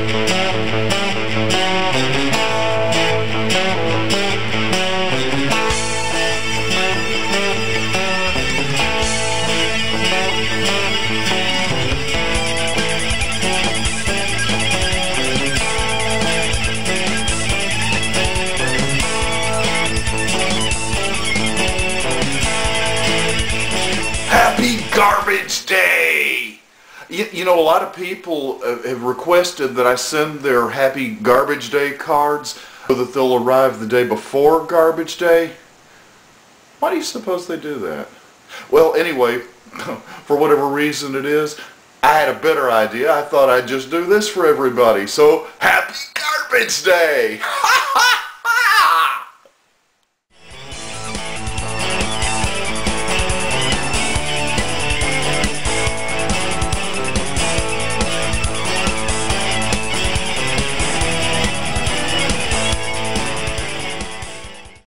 Happy Garbage Day! You know, a lot of people have requested that I send their Happy Garbage Day cards so that they'll arrive the day before Garbage Day. Why do you suppose they do that? Well, anyway, for whatever reason it is, I had a better idea. I thought I'd just do this for everybody. So, Happy Garbage Day!